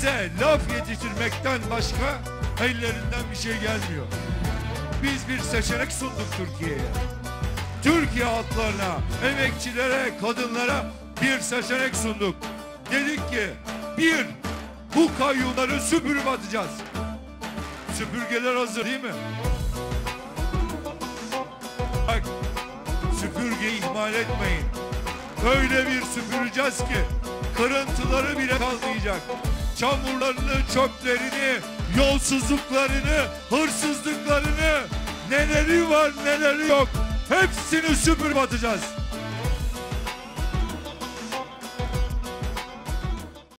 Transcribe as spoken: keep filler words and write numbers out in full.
bize laf yetiştirmekten başka ellerinden bir şey gelmiyor. Biz bir seçenek sunduk Türkiye'ye. Türkiye halklarına, emekçilere, kadınlara bir seçenek sunduk. Dedik ki, bir, bu kayyumları süpürüp atacağız. Süpürgeler hazır değil mi? Bak, süpürgeyi ihmal etmeyin. Öyle bir süpüreceğiz ki kırıntıları bile kalmayacak. Çamurlarını, çöplerini, yolsuzluklarını, hırsızlıklarını, neleri var neleri yok, hepsini süpürüp atacağız.